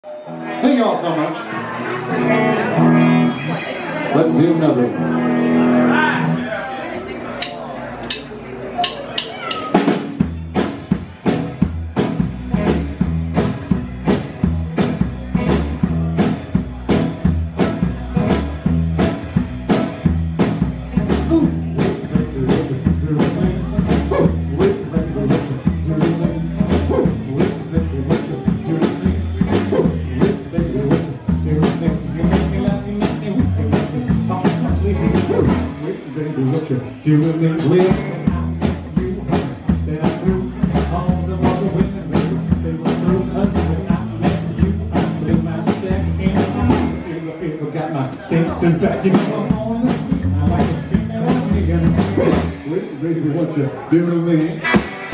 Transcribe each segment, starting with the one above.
Thank you all so much. Let's do another one. Baby, what you doing it with? You that I grew all the other women, they were through us when I met you. I put my stack in, if I got my senses back, you know I'm on the street. I like to spin that out again. Baby, what you doing with it?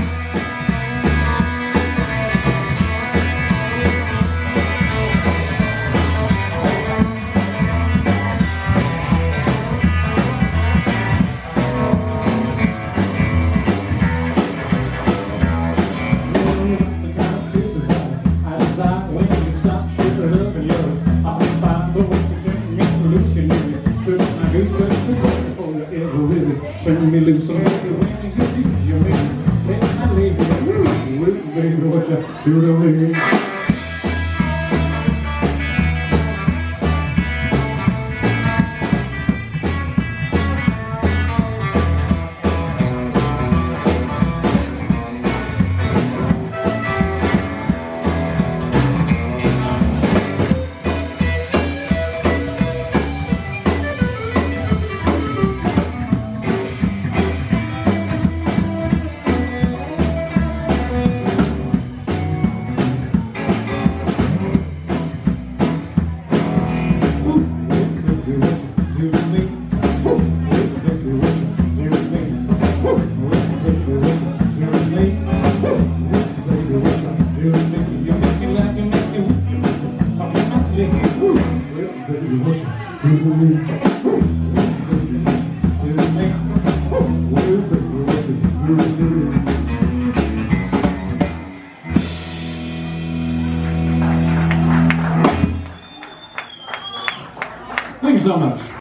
Turn me loose on me when you use your man. Let my lady, baby, what you do to me? Thank you so much.